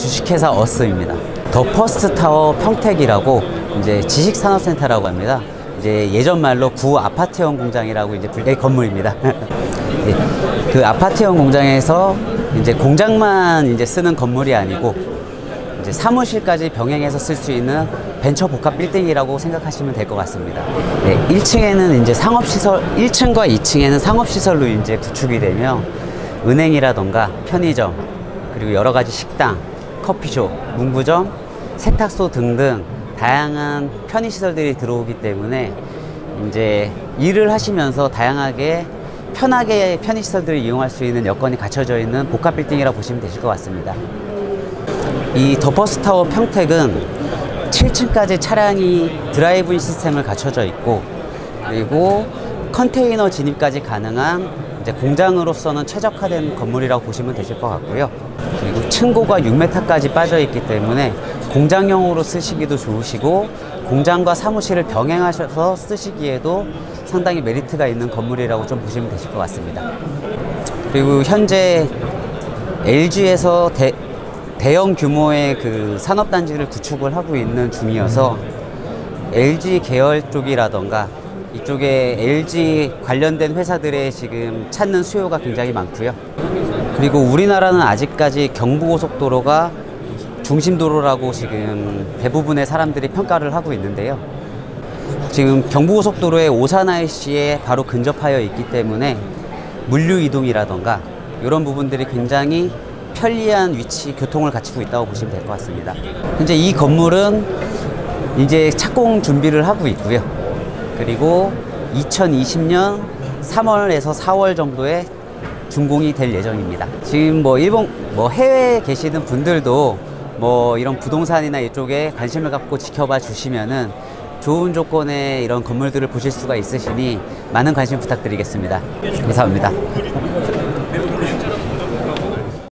주식회사 어스입니다. 더 퍼스트 타워 평택이라고 이제 지식산업센터라고 합니다. 이제 예전 말로 구 아파트형 공장이라고 이제 불릴 건물입니다. 그 아파트형 공장에서 이제 공장만 이제 쓰는 건물이 아니고 이제 사무실까지 병행해서 쓸 수 있는 벤처 복합 빌딩이라고 생각하시면 될 것 같습니다. 네, 1층에는 이제 상업시설, 1층과 2층에는 상업시설로 이제 구축이 되며 은행이라던가 편의점, 그리고 여러 가지 식당, 커피숍, 문구점, 세탁소 등등 다양한 편의시설들이 들어오기 때문에 이제 일을 하시면서 다양하게 편하게 편의시설들을 이용할 수 있는 여건이 갖춰져 있는 복합 빌딩이라고 보시면 되실 것 같습니다. 이 더 퍼스트 타워 평택은 7층까지 차량이 드라이브인 시스템을 갖춰져 있고, 그리고 컨테이너 진입까지 가능한 이제 공장으로서는 최적화된 건물이라고 보시면 되실 것 같고요. 그리고 층고가 6m까지 빠져 있기 때문에 공장용으로 쓰시기도 좋으시고, 공장과 사무실을 병행하셔서 쓰시기에도 상당히 메리트가 있는 건물이라고 좀 보시면 되실 것 같습니다. 그리고 현재 LG에서 대형 규모의 그 산업단지를 구축을 하고 있는 중이어서 LG 계열 쪽이라던가 이쪽에 LG 관련된 회사들의 지금 찾는 수요가 굉장히 많고요. 그리고 우리나라는 아직까지 경부고속도로가 중심도로라고 지금 대부분의 사람들이 평가를 하고 있는데요. 지금 경부고속도로의 오산 IC에 바로 근접하여 있기 때문에 물류 이동이라던가 이런 부분들이 굉장히 편리한 위치, 교통을 갖추고 있다고 보시면 될 것 같습니다. 현재 이 건물은 이제 착공 준비를 하고 있고요. 그리고 2020년 3월에서 4월 정도에 준공이 될 예정입니다. 지금 뭐 일본, 해외에 계시는 분들도 이런 부동산이나 이쪽에 관심을 갖고 지켜봐 주시면은 좋은 조건의 이런 건물들을 보실 수가 있으시니 많은 관심 부탁드리겠습니다. 감사합니다.